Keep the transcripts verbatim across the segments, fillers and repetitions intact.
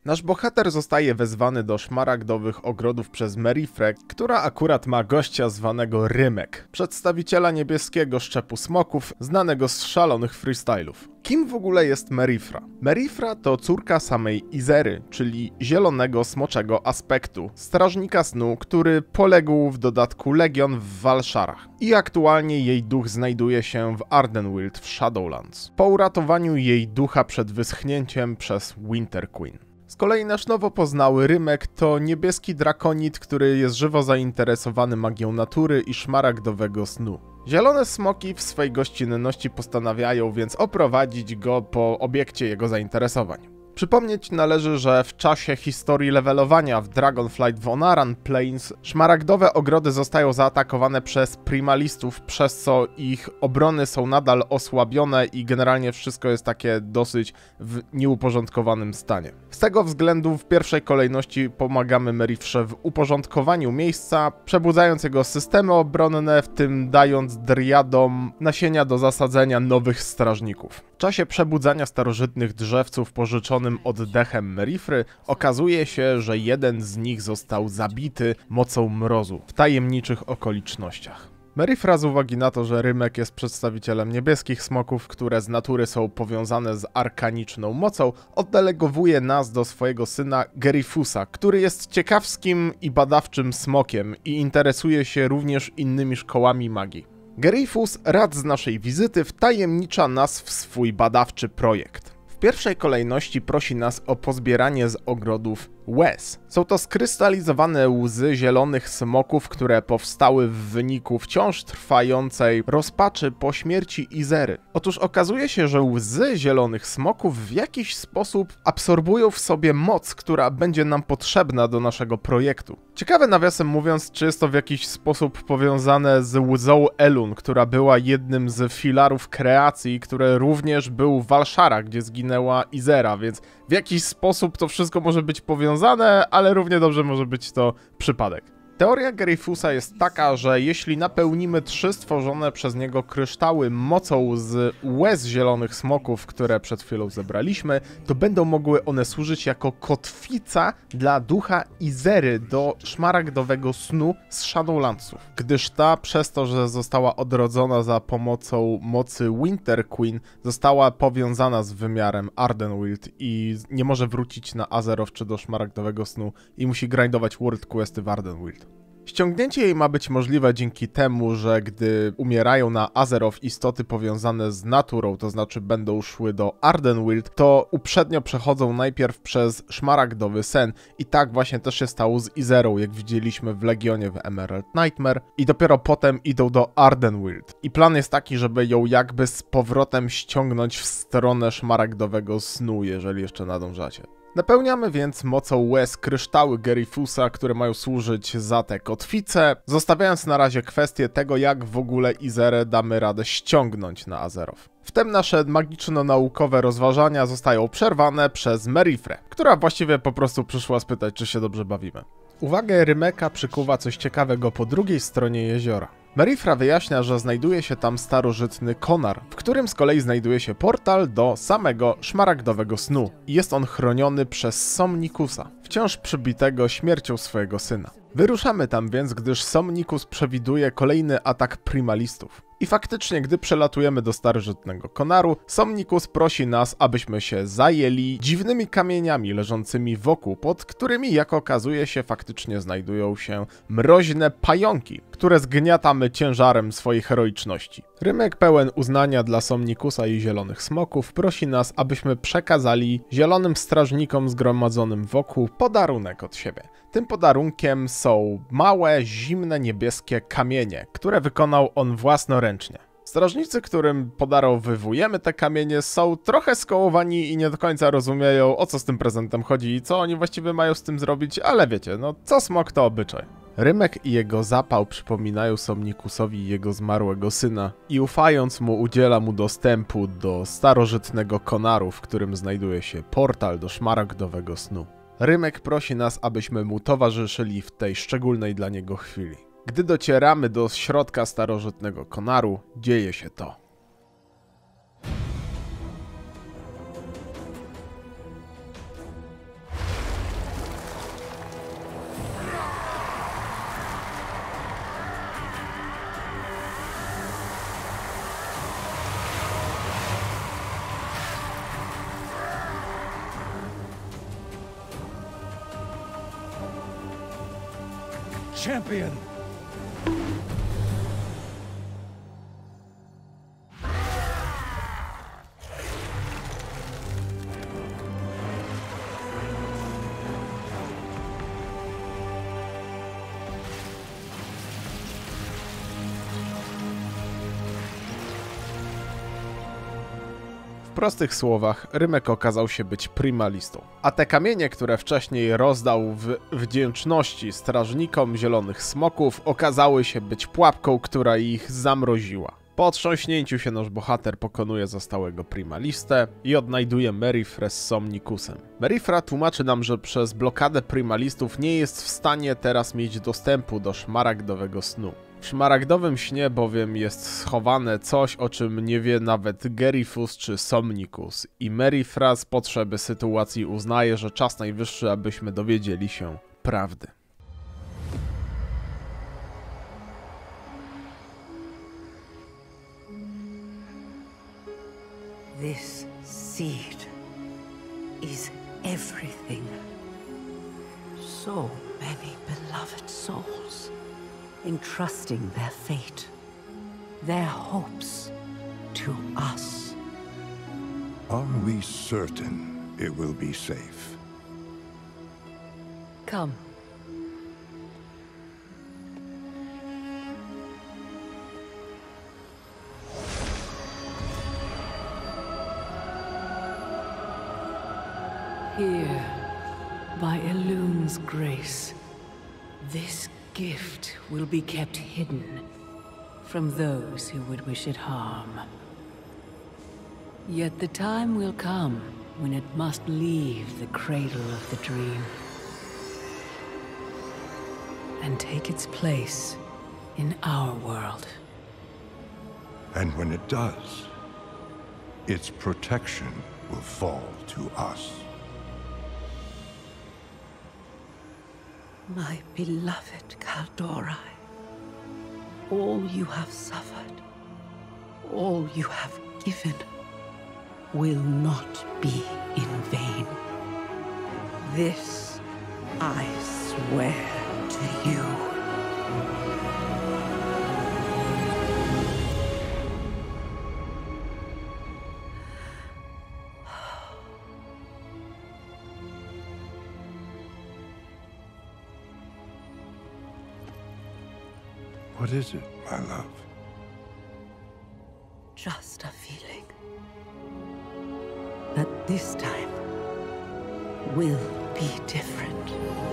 Nasz bohater zostaje wezwany do szmaragdowych ogrodów przez Merifrę, która akurat ma gościa zwanego Rymek, przedstawiciela niebieskiego szczepu smoków, znanego z szalonych freestylów. Kim w ogóle jest Merifra? Merifra to córka samej Izery, czyli zielonego smoczego aspektu, strażnika snu, który poległ w dodatku Legion w Valsharach. I aktualnie jej duch znajduje się w Ardenweald w Shadowlands, po uratowaniu jej ducha przed wyschnięciem przez Winter Queen. Z kolei nasz nowo poznały Rymek to niebieski drakonid, który jest żywo zainteresowany magią natury i szmaragdowego snu. Zielone smoki w swej gościnności postanawiają więc oprowadzić go po obiekcie jego zainteresowań. Przypomnieć należy, że w czasie historii levelowania w Dragonflight w Onaran Plains szmaragdowe ogrody zostają zaatakowane przez primalistów, przez co ich obrony są nadal osłabione i generalnie wszystko jest takie dosyć w nieuporządkowanym stanie. Z tego względu w pierwszej kolejności pomagamy Merifrze w uporządkowaniu miejsca, przebudzając jego systemy obronne, w tym dając driadom nasienia do zasadzenia nowych strażników. W czasie przebudzania starożytnych drzewców pożyczonym oddechem Merifry okazuje się, że jeden z nich został zabity mocą mrozu w tajemniczych okolicznościach. Merifra z uwagi na to, że Rymek jest przedstawicielem niebieskich smoków, które z natury są powiązane z arkaniczną mocą, oddelegowuje nas do swojego syna Gerifusa, który jest ciekawskim i badawczym smokiem i interesuje się również innymi szkołami magii. Gerifus, rad z naszej wizyty, wtajemnicza nas w swój badawczy projekt. W pierwszej kolejności prosi nas o pozbieranie z ogrodów łez. Są to skrystalizowane łzy zielonych smoków, które powstały w wyniku wciąż trwającej rozpaczy po śmierci Izery. Otóż okazuje się, że łzy zielonych smoków w jakiś sposób absorbują w sobie moc, która będzie nam potrzebna do naszego projektu. Ciekawe nawiasem mówiąc, czy jest to w jakiś sposób powiązane z łzą Elun, która była jednym z filarów kreacji, które również był w Valsharach, gdzie zginęła Izera, więc w jakiś sposób to wszystko może być powiązane, ale równie dobrze może być to przypadek. Teoria Gerifusa jest taka, że jeśli napełnimy trzy stworzone przez niego kryształy mocą z łez zielonych smoków, które przed chwilą zebraliśmy, to będą mogły one służyć jako kotwica dla ducha Izery do szmaragdowego snu z Shadowlandsów. Gdyż ta, przez to, że została odrodzona za pomocą mocy Winter Queen, została powiązana z wymiarem Ardenweald i nie może wrócić na Azeroth czy do szmaragdowego snu i musi grindować World Questy w Ardenweald. Ściągnięcie jej ma być możliwe dzięki temu, że gdy umierają na Azeroth istoty powiązane z naturą, to znaczy będą szły do Ardenweald, to uprzednio przechodzą najpierw przez szmaragdowy sen i tak właśnie też się stało z Izerą, jak widzieliśmy w Legionie w Emerald Nightmare, i dopiero potem idą do Ardenweald. I plan jest taki, żeby ją jakby z powrotem ściągnąć w stronę szmaragdowego snu, jeżeli jeszcze nadążacie. Napełniamy więc mocą łez kryształy Gerifusa, które mają służyć za te kotwice, zostawiając na razie kwestię tego, jak w ogóle Izerę damy radę ściągnąć na Azeroth. Wtem nasze magiczno-naukowe rozważania zostają przerwane przez Merifrę, która właściwie po prostu przyszła spytać, czy się dobrze bawimy. Uwagę Rymeka przykuwa coś ciekawego po drugiej stronie jeziora. Merifra wyjaśnia, że znajduje się tam starożytny konar, w którym z kolei znajduje się portal do samego szmaragdowego snu i jest on chroniony przez Somnikusa, wciąż przybitego śmiercią swojego syna. Wyruszamy tam więc, gdyż Somnikus przewiduje kolejny atak primalistów. I faktycznie, gdy przelatujemy do starożytnego konaru, Somnikus prosi nas, abyśmy się zajęli dziwnymi kamieniami leżącymi wokół, pod którymi, jak okazuje się, faktycznie znajdują się mroźne pająki, które zgniatamy ciężarem swojej heroiczności. Rymek pełen uznania dla Somnikusa i zielonych smoków prosi nas, abyśmy przekazali zielonym strażnikom zgromadzonym wokół podarunek od siebie. Tym podarunkiem są małe, zimne, niebieskie kamienie, które wykonał on własnoręcznie. Strażnicy, którym podarowywujemy te kamienie, są trochę skołowani i nie do końca rozumieją, o co z tym prezentem chodzi i co oni właściwie mają z tym zrobić, ale wiecie, no co smok to obyczaj. Rymek i jego zapał przypominają Somnikusowi jego zmarłego syna i ufając mu udziela mu dostępu do starożytnego konaru, w którym znajduje się portal do szmaragdowego snu. Rymek prosi nas, abyśmy mu towarzyszyli w tej szczególnej dla niego chwili. Gdy docieramy do środka starożytnego konaru, dzieje się to. champion. W prostych słowach, Rymek okazał się być primalistą. A te kamienie, które wcześniej rozdał w wdzięczności strażnikom zielonych smoków, okazały się być pułapką, która ich zamroziła. Po otrząśnięciu się nasz bohater pokonuje zostałego primalistę i odnajduje Merryfrę z Somnikusem. Merryfra tłumaczy nam, że przez blokadę primalistów nie jest w stanie teraz mieć dostępu do szmaragdowego snu. W szmaragdowym śnie bowiem jest schowane coś, o czym nie wie nawet Gerifus czy Somnikus i Merryfra z potrzeby sytuacji uznaje, że czas najwyższy, abyśmy dowiedzieli się prawdy. This seed is everything. So many beloved souls entrusting their fate, their hopes to us. Are we certain it will be safe? Come. Here, by Elune's grace, this gift will be kept hidden from those who would wish it harm. Yet the time will come when it must leave the cradle of the dream and take its place in our world. And when it does, its protection will fall to us. My beloved Kaldorai, all you have suffered, all you have given, will not be in vain. This I swear to you. What is it, my love? Just a feeling that this time will be different.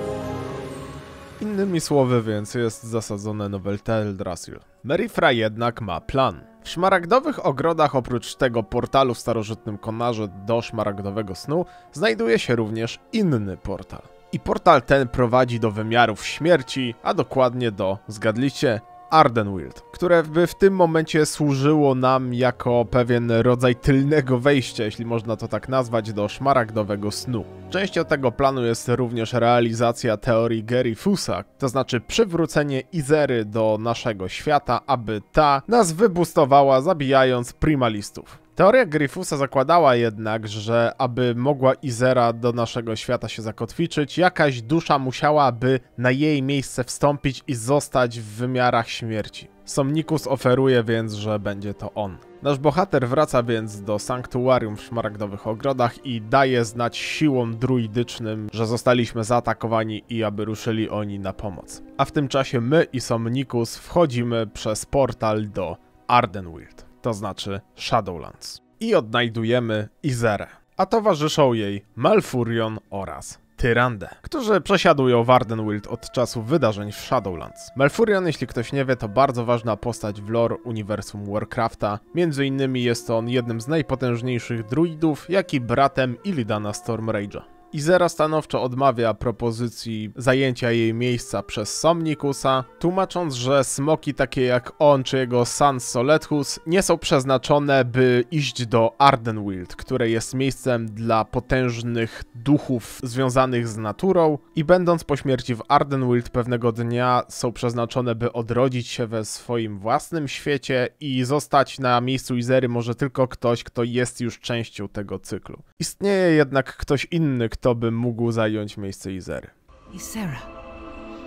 Innymi słowy więc jest zasadzone nowe Teldrassil. Merryfra jednak ma plan. W szmaragdowych ogrodach oprócz tego portalu w starożytnym Konarze do szmaragdowego snu znajduje się również inny portal. I portal ten prowadzi do wymiarów śmierci, a dokładnie do, zgadliście, Ardenweald, które by w tym momencie służyło nam jako pewien rodzaj tylnego wejścia, jeśli można to tak nazwać, do szmaragdowego snu. Częścią tego planu jest również realizacja teorii Gerifusa, to znaczy przywrócenie Izery do naszego świata, aby ta nas wybustowała, zabijając primalistów. Teoria Gerifusa zakładała jednak, że aby mogła Izera do naszego świata się zakotwiczyć, jakaś dusza musiałaby na jej miejsce wstąpić i zostać w wymiarach śmierci. Somnikus oferuje więc, że będzie to on. Nasz bohater wraca więc do sanktuarium w szmaragdowych ogrodach i daje znać siłom druidycznym, że zostaliśmy zaatakowani i aby ruszyli oni na pomoc. A w tym czasie my i Somnikus wchodzimy przez portal do Ardenweald, to znaczy Shadowlands. I odnajdujemy Izerę, a towarzyszą jej Malfurion oraz Tyrande, którzy przesiadują w Ardenweald od czasu wydarzeń w Shadowlands. Malfurion, jeśli ktoś nie wie, to bardzo ważna postać w lore uniwersum Warcrafta. Między innymi jest on jednym z najpotężniejszych druidów, jak i bratem Illidana Stormrage'a. Izera stanowczo odmawia propozycji zajęcia jej miejsca przez Somnikusa, tłumacząc, że smoki takie jak on czy jego Sans Solethus nie są przeznaczone, by iść do Ardenweald, które jest miejscem dla potężnych duchów związanych z naturą i będąc po śmierci w Ardenweald pewnego dnia są przeznaczone, by odrodzić się we swoim własnym świecie i zostać na miejscu Izery może tylko ktoś, kto jest już częścią tego cyklu. Istnieje jednak ktoś inny, kto by mógł zająć miejsce Izery. Ysera,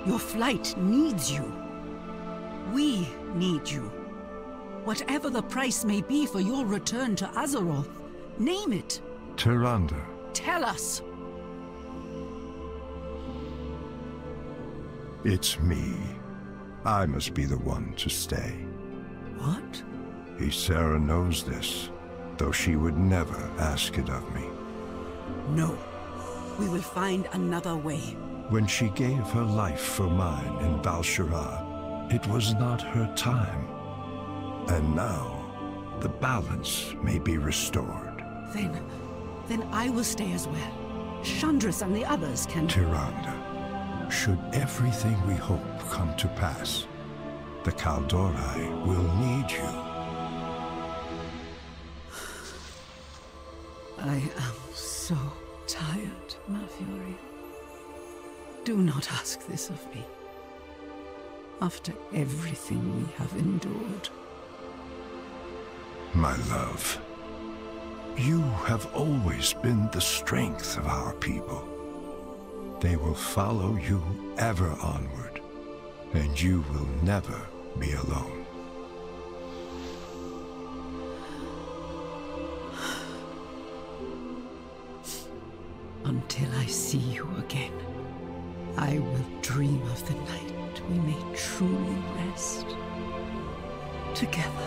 Your flight needs you. We need you. Whatever the price may be for your return to Azeroth, name it. Tyrande. Tell us. It's me. I must be the one to stay. What? Ysera knows this, though she would never ask it of me. No. We will find another way. When she gave her life for mine in Val'sharah, it was not her time. And now, the balance may be restored. Then, then I will stay as well. Shandris and the others can... Tyrande, should everything we hope come to pass, the Kaldorei will need you. I am so tired, Malfurion. Do not ask this of me. After everything we have endured. My love, you have always been the strength of our people. They will follow you ever onward, and you will never be alone. Until I see you again, I will dream of the night we may truly rest together.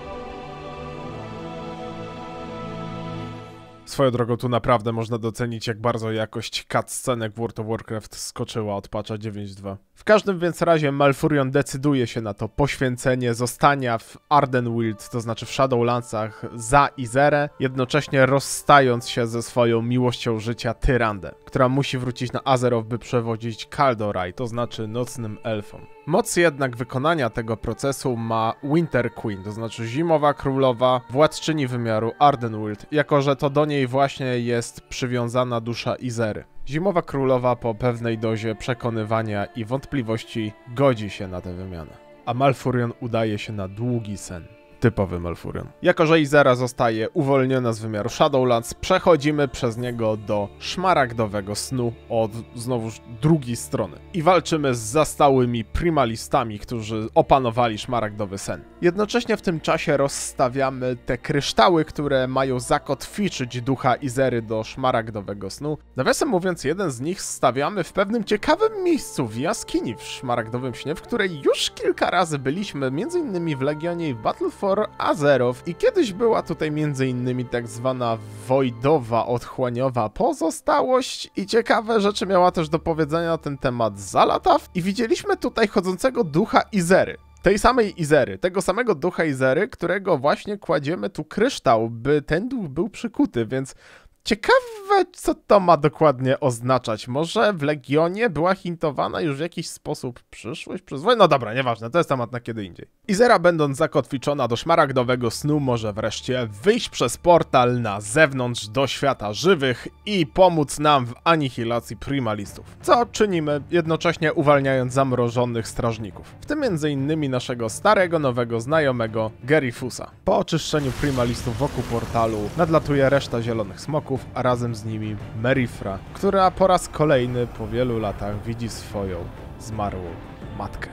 Swoją drogą tu naprawdę można docenić, jak bardzo jakość cutscenek w World of Warcraft skoczyła od patcha dziewięć dwa. W każdym więc razie Malfurion decyduje się na to poświęcenie zostania w Ardenweald, to znaczy w Shadowlandsach, za Yserę, jednocześnie rozstając się ze swoją miłością życia Tyrandę, która musi wrócić na Azeroth, by przewodzić Kaldorei, to znaczy nocnym elfom. Moc jednak wykonania tego procesu ma Winter Queen, to znaczy Zimowa Królowa, władczyni wymiaru Ardenweald, jako że to do niej właśnie jest przywiązana dusza Ysery. Zimowa Królowa po pewnej dozie przekonywania i wątpliwości godzi się na tę wymianę, a Malfurion udaje się na długi sen. Typowy Malfurion. Jako że Ysera zostaje uwolniona z wymiaru Shadowlands, przechodzimy przez niego do szmaragdowego snu od znowuż drugiej strony i walczymy z zastałymi primalistami, którzy opanowali szmaragdowy sen. Jednocześnie w tym czasie rozstawiamy te kryształy, które mają zakotwiczyć ducha Ysery do szmaragdowego snu. Nawiasem mówiąc, jeden z nich stawiamy w pewnym ciekawym miejscu w jaskini w szmaragdowym śnie, w której już kilka razy byliśmy, między innymi w Legionie i w Battle for Azeroth, i kiedyś była tutaj między innymi tak zwana wojdowa, otchłaniowa pozostałość i ciekawe rzeczy miała też do powiedzenia na ten temat Xal'atath i widzieliśmy tutaj chodzącego ducha Ysery. Tej samej Ysery, tego samego ducha Ysery, którego właśnie kładziemy tu kryształ, by ten duch był przykuty, więc ciekawe, co to ma dokładnie oznaczać. Może w Legionie była hintowana już w jakiś sposób przyszłość przez wojnę? No dobra, nieważne, to jest temat na kiedy indziej. Ysera, będąc zakotwiczona do szmaragdowego snu, może wreszcie wyjść przez portal na zewnątrz do świata żywych i pomóc nam w anihilacji primalistów. Co czynimy, jednocześnie uwalniając zamrożonych strażników. W tym między innymi naszego starego, nowego znajomego Gerifusa. Po oczyszczeniu primalistów wokół portalu nadlatuje reszta zielonych smoków, a razem z nimi Merifra, która po raz kolejny po wielu latach widzi swoją zmarłą matkę.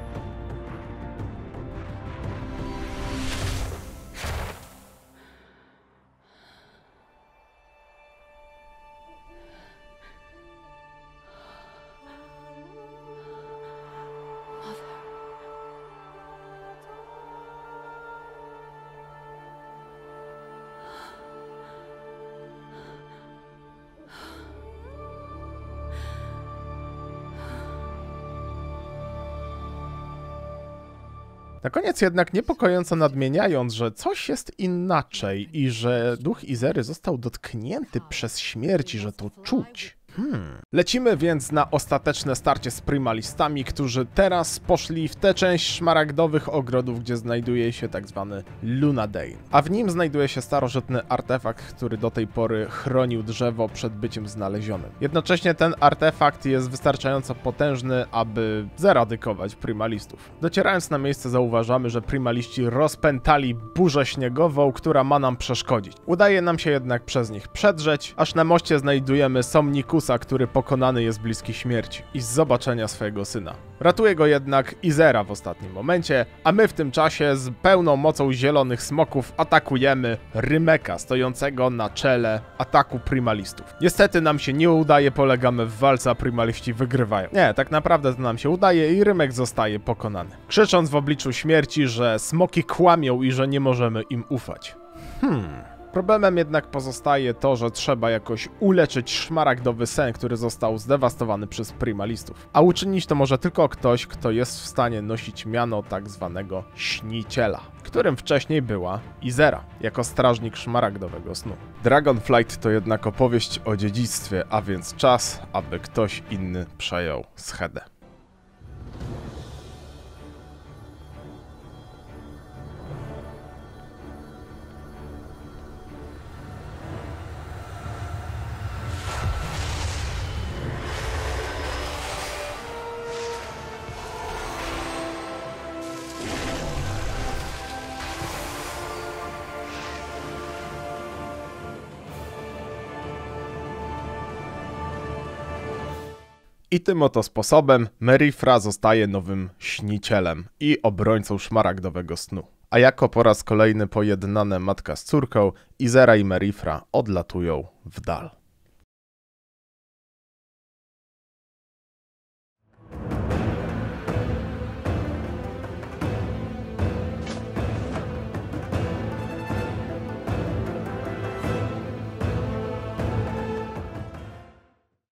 Na koniec jednak niepokojąco nadmieniając, że coś jest inaczej i że duch Ysery został dotknięty przez śmierć i że to czuć. Hmm. Lecimy więc na ostateczne starcie z primalistami, którzy teraz poszli w tę część szmaragdowych ogrodów, gdzie znajduje się tak zwany Lunadain. A w nim znajduje się starożytny artefakt, który do tej pory chronił drzewo przed byciem znalezionym. Jednocześnie ten artefakt jest wystarczająco potężny, aby zeradykować primalistów. Docierając na miejsce zauważamy, że primaliści rozpętali burzę śniegową, która ma nam przeszkodzić. Udaje nam się jednak przez nich przedrzeć, aż na moście znajdujemy Somnikusa, Atreus'a, który pokonany jest bliski śmierci i z zobaczenia swojego syna. Ratuje go jednak Ysera w ostatnim momencie, a my w tym czasie z pełną mocą zielonych smoków atakujemy Rymeka, stojącego na czele ataku primalistów. Niestety nam się nie udaje, polegamy w walce, a primaliści wygrywają. Nie, tak naprawdę to nam się udaje i Rymek zostaje pokonany. Krzycząc w obliczu śmierci, że smoki kłamią i że nie możemy im ufać. Hmm... Problemem jednak pozostaje to, że trzeba jakoś uleczyć szmaragdowy sen, który został zdewastowany przez primalistów. A uczynić to może tylko ktoś, kto jest w stanie nosić miano tak zwanego śniciela, którym wcześniej była Ysera, jako strażnik szmaragdowego snu. Dragonflight to jednak opowieść o dziedzictwie, a więc czas, aby ktoś inny przejął schedę. I tym oto sposobem Merifra zostaje nowym śnicielem i obrońcą szmaragdowego snu. A jako po raz kolejny pojednane matka z córką, Ysera i Merifra odlatują w dal.